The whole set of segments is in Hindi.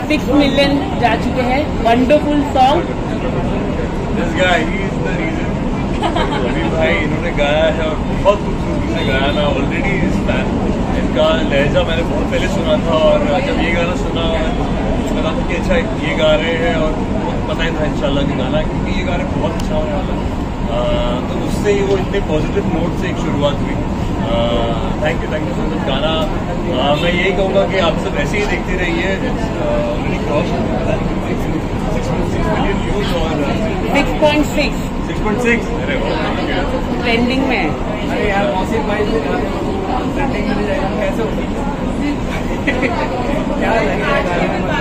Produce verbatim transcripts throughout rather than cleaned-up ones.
सिक्स मिलियन जा चुके हैं। Wonderful song. This guy, he is the reason. अभी भाई इन्होंने गाया है और बहुत खूबसूरती से गाया। मैं ऑलरेडी इस फैन। इनका लहजा मैंने बहुत पहले सुना था और जब ये गाना सुना मुझे लगा कि अच्छा ये गा रहे हैं और पता ही था इंशाल्लाह कि गाना, क्योंकि ये गाने बहुत अच्छा होने वाला है। तो उससे ही वो इतने पॉजिटिव नोट से एक शुरुआत हुई। Thank you thank you so much. गाना आ, मैं यही कहूँगा कि आप सब ऐसे ही देखते रहिए। Already cross six million views और six point six six point six अरे वाह ट्रेंडिंग में है। अरे यार मौसम भाई ट्रेंडिंग में जाएगा कैसे होगी क्या लगेगा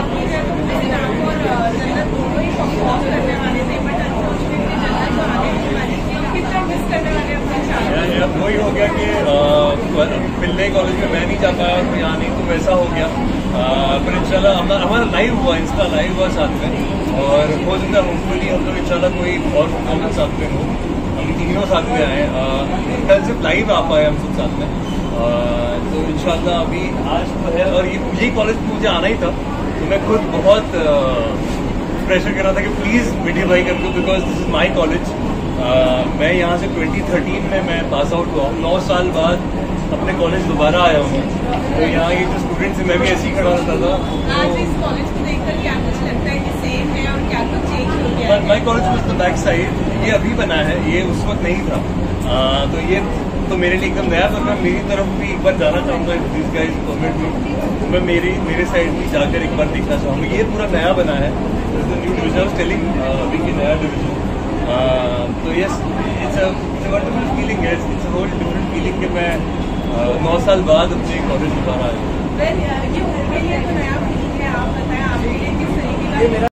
वही हो गया कि पिल्ले कॉलेज में मैं नहीं जा पाया और यहाँ नहीं, तो वैसा हो गया। पर इंशाल्लाह हमारा लाइव हुआ, इंस्टा लाइव हुआ साथ में और हो सकता है होपफुली हम लोग इंशाल्लाह कोई और परफॉर्मेंस साथ में हो, हम तीनों साथ में आए। कल सिर्फ लाइव आ पाए हम सब साथ में। तो इंशाल्लाह अभी आज तो है और ये यही कॉलेज मुझे आना ही था, तो मैं खुद बहुत प्रेशर कर रहा था कि प्लीज़ मीडिया भाई कर दो, because this is my college. मैं यहाँ से ट्वेंटी थर्टीन में मैं पास आउट हुआ हूँ। नौ साल बाद अपने कॉलेज दोबारा आया हूँ। तो यहाँ ये जो स्टूडेंट्स हैं मैं भी ऐसे ही खड़ा रहता था। आज इस कॉलेज को देखकर क्या कुछ लगता है कि सेम है और क्या कुछ चेंज हो गया? My college was the back side, ये अभी बना है, ये उस वक्त नहीं था। आ, तो ये तो मेरे लिए एकदम नया, पर मैं मेरी तरफ भी एक बार जाना चाहूँगा। दिस गाइस परमिट मी, तो मैं मेरी मेरे साइड भी जाकर एक बार देखना चाहूँगा। ये पूरा नया बना है, न्यू डिविजन टेलिंग अभी की नया डिविजन। तो yes it's a wonderful feeling है, it's a whole different feeling कि मैं नौ साल बाद अपने कॉलेज दोबारा आया हूँ। ये नया फीलिंग है, आप बताएं आपके लिए किस तरीके का